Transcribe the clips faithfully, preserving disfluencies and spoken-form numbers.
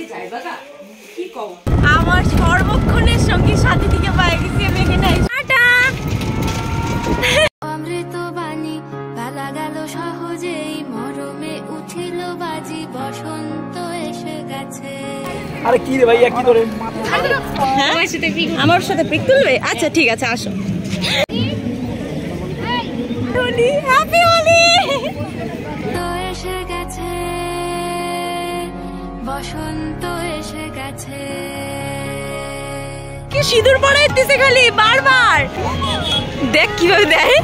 আমার সর্বক্ষণের সঙ্গী সাথী থেকে পাই গেছি আমি এখানে। টাটা। অমৃত বাণী বালা গেল সহজেই মরমে উঠিল বাজি বসন্ত এসে গেছে। আরে কি রে ভাইয়া কি করে? আমার সাথে পিক তুলবে? আচ্ছা ঠিক আছে আসো। হোলি হ্যাপি হোলি। তো এসে গেছে বসন্ত এসে গেছে। কি সিঁদুর পড়াইতেছে খালি বারবার। দেখ কিভাবে দেয়।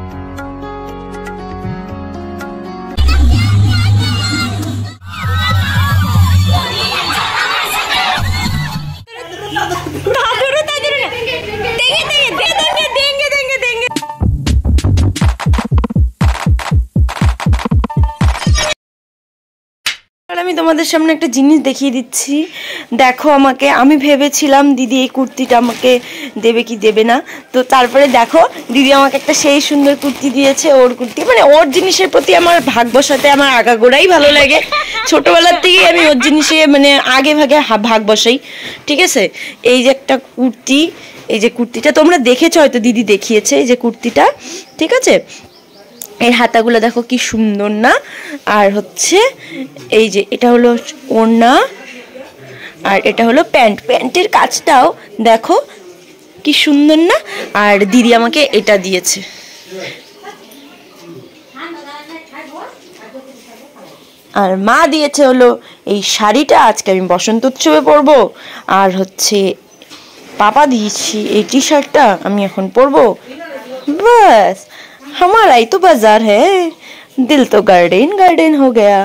আমি তোমাদের সামনে একটা জিনিস দেখিয়ে দিচ্ছি, দেখো আমাকে। আমি ভেবেছিলাম দিদি এই কুর্তিটা আমাকে দেবে কি দেবে না, তো তারপরে দেখো দিদি আমাকে একটা সেই সুন্দর কুর্তি দিয়েছে। ওর কুর্তি মানে ওর জিনিসের প্রতি আমার ভাগ বসাতে আমার আগাগোড়াই ভালো লাগে। ছোটবেলার থেকেই আমি ওর জিনিসে মানে আগে ভাগে ভাগ বসাই, ঠিক আছে। এই যে একটা কুর্তি, এই যে কুর্তিটা তোমরা দেখেছো হয়তো, দিদি দেখিয়েছে এই যে কুর্তিটা, ঠিক আছে। এর হাতাগুলো দেখো কি সুন্দর না। আর হচ্ছে এই যে এটা হলো ওড়না, আর এটা হলো প্যান্ট। প্যান্টের কাজটাও দেখো কি সুন্দর না। আর দিদি আমাকে এটা দিয়েছে। আর মা দিয়েছে হলো এই শাড়িটা, আজকে আমি বসন্ত উৎসবে পরবো। আর হচ্ছে পাপা দিয়েছি এই টি শার্টটা, আমি এখন পরবো। বাস हमारा ही तो बाजार है, दिल तो गार्डन गार्डन हो गया।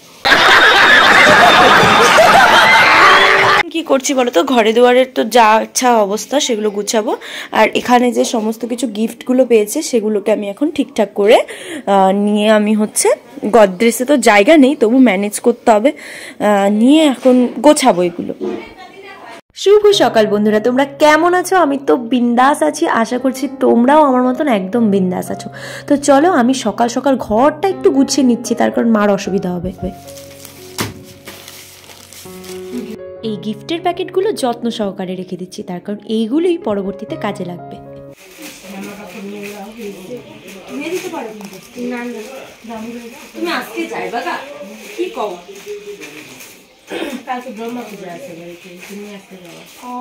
কি করছি বলো তো, ঘরে দুয়ারের তো যা ইচ্ছা অবস্থা সেগুলো গুছাবো। আর এখানে যে সমস্ত কিছু গিফটগুলো পেয়েছে সেগুলোকে আমি এখন ঠিকঠাক করে নিয়ে আমি হচ্ছে গডরেজে তো জায়গা নেই, তবু ম্যানেজ করতে হবে, নিয়ে এখন গোছাবো এগুলো। শুভ সকাল বন্ধুরা, তোমরা কেমন আছো? আমি তো বিন্দাস আছি, আশা করছি তোমরাও আমার মতন একদম বিন্দাস আছো। তো চলো আমি সকাল সকাল ঘরটা একটু গুছিয়ে নিচ্ছি, তার কারণ মার অসুবিধা হবে। এই গিফটের প্যাকেটগুলো যত্ন সহকারে রেখে দিচ্ছি, তার কারণ এইগুলোই পরবর্তীতে কাজে লাগবে। তুমি আজকে যাইবা গা? কি কও? কালকে ব্রহ্মা পূজা আছে বাড়িতে, তুমি আসতে যাও।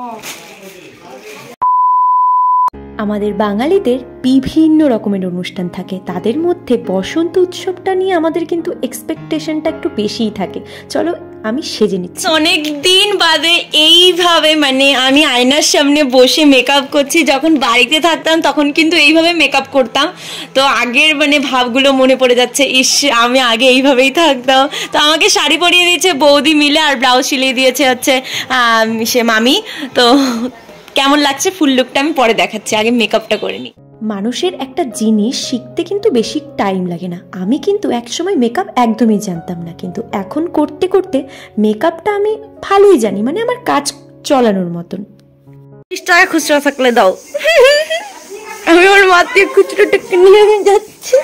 আমাদের বাঙালিদের বিভিন্ন রকমের অনুষ্ঠান থাকে, তাদের মধ্যে বসন্ত উৎসবটা নিয়ে আমাদের কিন্তু এক্সপেকটেশনটা একটু বেশিই থাকে। চলো আমি সেজে নিচ্ছি। অনেক দিন বাদে এইভাবে মানে আমি আয়নার সামনে বসে মেকআপ করছি। যখন বাড়িতে থাকতাম তখন কিন্তু এইভাবে মেকআপ করতাম, তো আগের মানে ভাবগুলো মনে পড়ে যাচ্ছে। ইস আমি আগে এইভাবেই থাকতাম। তো আমাকে শাড়ি পরিয়ে দিয়েছে বৌদি মিলে, আর ব্লাউজ সিলিয়ে দিয়েছে হচ্ছে সে মামি। তো কেমন লাগছে ফুল লুকটা আমি পরে দেখাচ্ছি, আগে মেকআপটা করে নিই। মানুষের একটা জিনিস শিখতে কিন্তু বেশি টাইম লাগে না। আমি কিন্তু একসময় মেকআপ একদমই জানতাম না, কিন্তু এখন করতে করতে মেকআপটা আমি ভালোই জানি, মানে আমার কাজ চলানোর মতন। বিশ টাকা খুচরা থাকলে দাও। আমি ওর মাথায় খুচরো টাকা নিয়ে যাচ্ছি,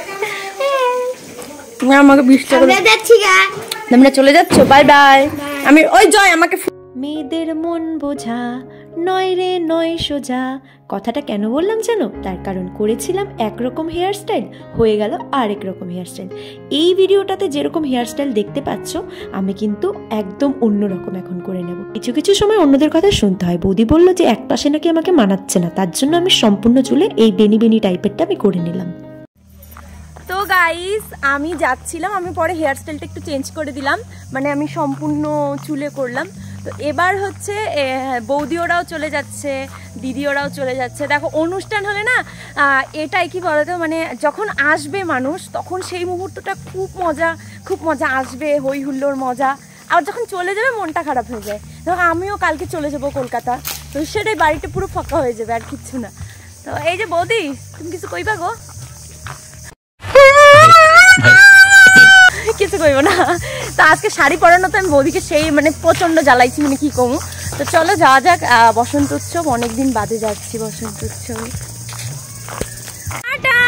আমাকে বিশ টাকা যাচ্ছি। তোমরা চলে যাচ্ছ? Bye bye. আমি ওই জয় আমাকে মেয়েদের মন বোঝা নয় রে নয় সোজা কথাটা কেন বললাম জানো? তার কারণ করেছিলাম একরকম হেয়ারস্টাইল, হয়ে গেল আরেক রকম হেয়ারস্টাইল। এই ভিডিওটাতে যেরকম হেয়ারস্টাইল দেখতে পাচ্ছ আমি কিন্তু একদম অন্যরকম এখন করে নেব। কিছু কিছু সময় অন্যদের কথা শুনতে হয়। বৌদি বললো যে এক পাশে নাকি আমাকে মানাচ্ছে না, তার জন্য আমি সম্পূর্ণ চুলে এই বেনি বেনি টাইপেরটা আমি করে নিলাম। তো গাইস আমি যাচ্ছিলাম, আমি পরে হেয়ারস্টাইলটা একটু চেঞ্জ করে দিলাম, মানে আমি সম্পূর্ণ চুলে করলাম। তো এবার হচ্ছে বৌদি ওরাও চলে যাচ্ছে, দিদি ওরাও চলে যাচ্ছে। দেখো অনুষ্ঠান হলে না এটাই কি বলতো, মানে যখন আসবে মানুষ তখন সেই মুহূর্তটা খুব মজা, খুব মজা আসবে, হই হুল্লোর মজা। আর যখন চলে যাবে মনটা খারাপ হয়ে যায়। দেখো আমিও কালকে চলে যাব কলকাতা, তো সেটাই বাড়িটা পুরো ফাঁকা হয়ে যাবে, আর কিচ্ছু না। তো এই যে বৌদি তুমি কিছু কইবা গো? কিছু কইব না। তো আজকে শাড়ি পরানো তো আমি বৌদিকে সেই মানে প্রচন্ড জ্বালাইছি, মানে কি কমু। তো চলো যাওয়া যাক বসন্ত উৎসব, অনেকদিন বাদে যাচ্ছি বসন্ত উৎসব। টাটা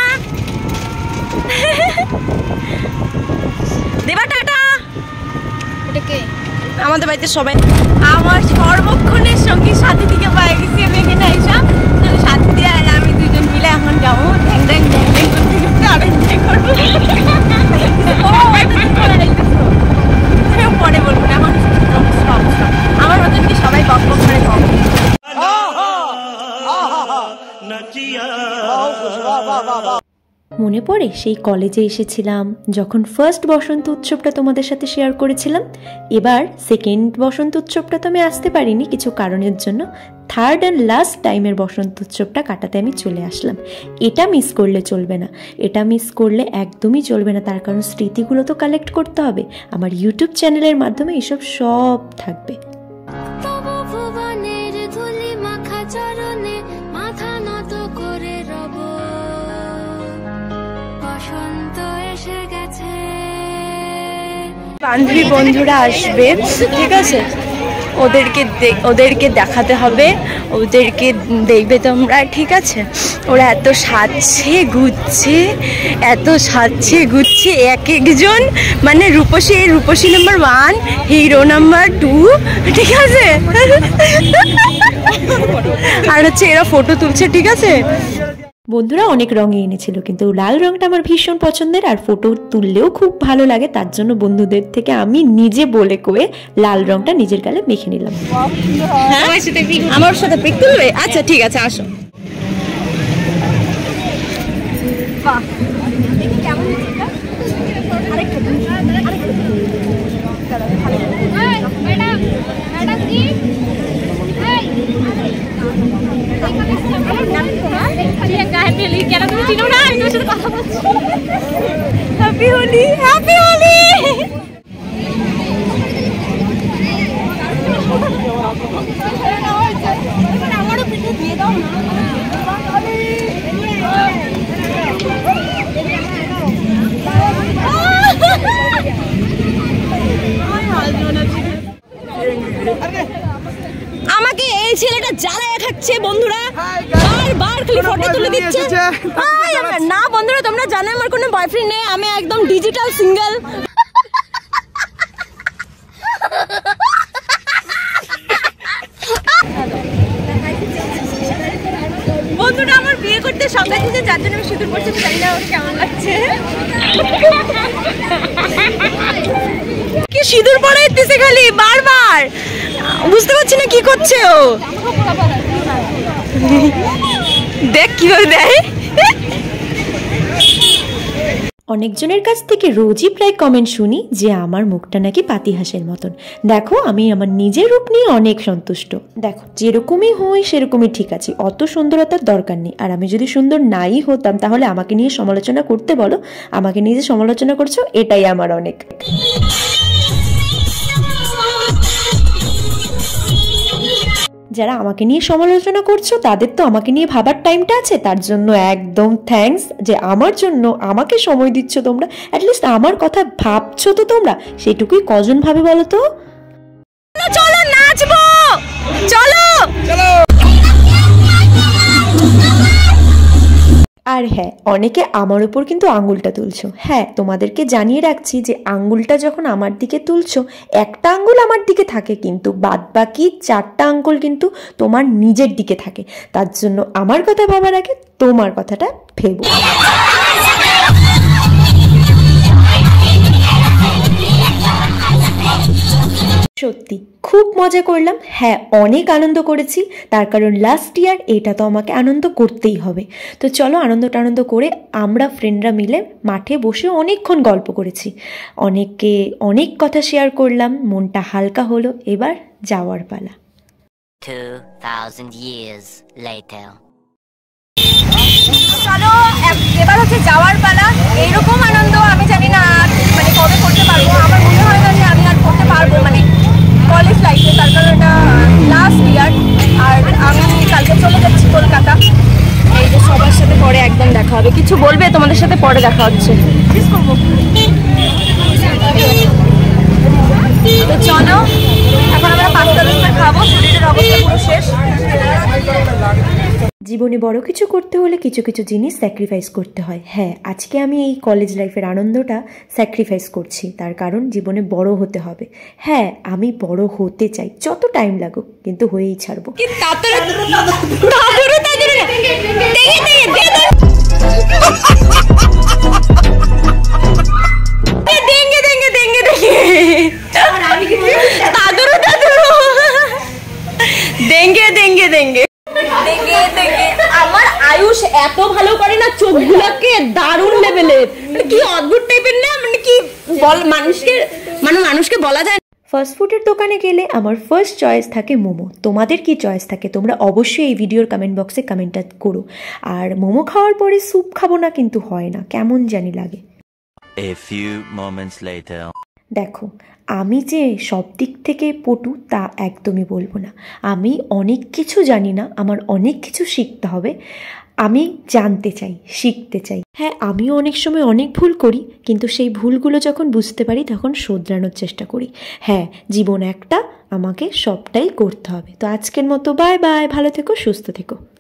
দেবা, টাটা। এটা কে? আমাদের বাড়িতে সবাই আমার সর্বক্ষণের সঙ্গী সাথী থেকে পাই গেছি আমি এখানে আইসা সাথী দিয়ে আর আমি দুজন মিলে এখন যাবো ড্যাং ড্যাং ড্যাং ড্যাং করতে করতে আর এনজয় করবো পরে বলবো এখন আমার মতন কি সবাই বক বক করে কম মনে পড়ে সেই কলেজে এসেছিলাম যখন ফার্স্ট বসন্ত উৎসবটা তোমাদের সাথে শেয়ার করেছিলাম। এবার সেকেন্ড বসন্ত উৎসবটা তো আমি আসতে পারিনি কিছু কারণের জন্য। থার্ড অ্যান্ড লাস্ট টাইমের বসন্ত উৎসবটা কাটাতে আমি চলে আসলাম। এটা মিস করলে চলবে না, এটা মিস করলে একদমই চলবে না, তার কারণ স্মৃতিগুলো তো কালেক্ট করতে হবে। আমার ইউটিউব চ্যানেলের মাধ্যমে এসব সব থাকবে। বান্ধবী বন্ধুরা আসবে, ঠিক আছে, ওদেরকে ওদেরকে দেখাতে হবে, ওদেরকে দেখবে তোমরা, ঠিক আছে। ওরা এত সাজছে গুচ্ছে, এত সাজছে গুচ্ছে, এক একজন মানে রূপসী রূপসী number one, hero number two, ঠিক আছে। আর হচ্ছে এরা ফটো তুলছে, ঠিক আছে। বন্ধুরা অনেক রঙে এনেছিল, কিন্তু লাল রংটা আমার ভীষণ পছন্দের, আর ফটো তুললেও খুব ভালো লাগে। তার জন্য বন্ধুদের থেকে আমি নিজে বলে কয়ে লাল রংটা নিজের গালে মেখে নিলাম। আমার সাথে পিক তুলবে? আচ্ছা ঠিক আছে, আসো। Happy Holi, happy Holi. আমারও পিঠে দিয়ে দাও না। আমাকে এই ছেলেটা জ্বালায় খাচ্ছে বন্ধুরা, বারবার খালি ফটো তুলে দিচ্ছে। না বন্ধুরা, তোমরা জানো আমার কোনো বয়ফ্রেন্ড নেই, আমি একদম ডিজিটাল সিঙ্গেল। বন্ধুরা আমার বিয়ে করতে সঙ্গে দিতে, যার জন্য আমি সিঁদুর পড়ছি, জানি না ওর কেমন লাগছে। কি সিঁদুর পরে দিতেছে খালি বারবার, বুঝতে পারছি না কি করছে ও। দেখ কিভাবে দেয়। অনেকজনের কাছ থেকে রোজই প্রায় কমেন্ট শুনি যে আমার মুখটা নাকি পাতিহাসের মতন। দেখো আমি আমার নিজের রূপ নিয়ে অনেক সন্তুষ্ট। দেখো যেরকমই হই সেরকমই ঠিক আছে, অত সুন্দরতার দরকার নেই। আর আমি যদি সুন্দর নাই হতাম তাহলে আমাকে নিয়ে সমালোচনা করতে বলো, আমাকে নিয়ে যে সমালোচনা করছো এটাই আমার অনেক। যারা আমাকে নিয়ে সমালোচনা করছো তাদের তো আমাকে নিয়ে ভাবার টাইমটা আছে, তার জন্য একদম থ্যাঙ্কস যে আমার জন্য আমাকে সময় দিচ্ছ তোমরা। অ্যাটলিস্ট আমার কথা ভাবছো তো তোমরা, সেটুকুই কজন ভাবে বলো তো। চলো নাচবো, চলো চলো। আর হ্যাঁ, অনেকে আমার উপর কিন্তু আঙ্গুলটা তুলছো। হ্যাঁ, তোমাদেরকে জানিয়ে রাখছি যে আঙ্গুলটা যখন আমার দিকে তুলছো, একটা আঙ্গুল আমার দিকে থাকে, কিন্তু বাদ বাকি চারটা আঙ্গুল কিন্তু তোমার নিজের দিকে থাকে। তার জন্য আমার কথা ভাবার আগে তোমার কথাটা ভেবো। সত্যি খুব মজা করলাম, হ্যাঁ অনেক আনন্দ করেছি, তার কারণ লাস্ট ইয়ার, এটা তো আমাকে আনন্দ করতেই হবে। তো চলো আনন্দ টানন্দ করে আমরা ফ্রেন্ডরা মিলে মাঠে বসে অনেকক্ষণ গল্প করেছি, অনেককে অনেক কথা শেয়ার করলাম, মনটা হালকা হলো। এবার যাওয়ার পালা। two thousand years later. চলো এবার হচ্ছে যাওয়ার পালা। এইরকম আনন্দ আমি জানি না মানে কবে করতে পারবো, আমার মনে হয় না যে আমি আর করতে পারবো মানে কলেজ লাইফে, তার কারণ এটা লাস্ট ইয়ার। আর আমি কালকে চলে যাচ্ছি কলকাতা। এই যে সবার সাথে পরে একদম দেখা হবে। কিছু বলবে? তোমাদের সাথে পরে দেখা হচ্ছে। তো চলো এখন আমরা পাঁচটা দশটা খাবো, শরীরের অবস্থা পুরো শেষ। জীবনে বড় কিছু করতে হলে কিছু কিছু জিনিস স্যাক্রিফাইস করতে হয়। হ্যাঁ, আজকে আমি এই কলেজ লাইফের আনন্দটা স্যাক্রিফাইস করছি, তার কারণ জীবনে বড় হতে হবে। হ্যাঁ, আমি বড় হতে চাই, যত টাইম লাগুক, কিন্তু হয়েই ছাড়বো। দেঙ্গে দেঙ্গে দেঙ্গে আমার আয়ুষ এত ভালো করে না চোখগুলোকে, দারুণ লেভেলের, কি অদ্ভুত টাইপের না, মানে কি বল মানুষকে মানে মানুষকে বলা যায়। ফাস্ট ফুডের দোকানে গেলে আমার ফার্স্ট চয়েস থাকে মোমো। তোমাদের কি চয়েস থাকে তোমরা অবশ্যই এই ভিডিওর কমেন্ট বক্সে কমেন্টটা করো। আর মোমো খাওয়ার পরে স্যুপ খাবো না কিন্তু হয় না, কেমন জানি লাগে। A few moments later. দেখো, আমি যে সব দিক থেকে পটু তা একদমই বলবো না। আমি অনেক কিছু জানি না, আমার অনেক কিছু শিখতে হবে, আমি জানতে চাই, শিখতে চাই। হ্যাঁ, আমিও অনেক সময় অনেক ভুল করি, কিন্তু সেই ভুলগুলো যখন বুঝতে পারি তখন শোধরানোর চেষ্টা করি। হ্যাঁ, জীবন একটা, আমাকে সবটাই করতে হবে। তো আজকের মতো বাই বাই, ভালো থেকো, সুস্থ থেকো।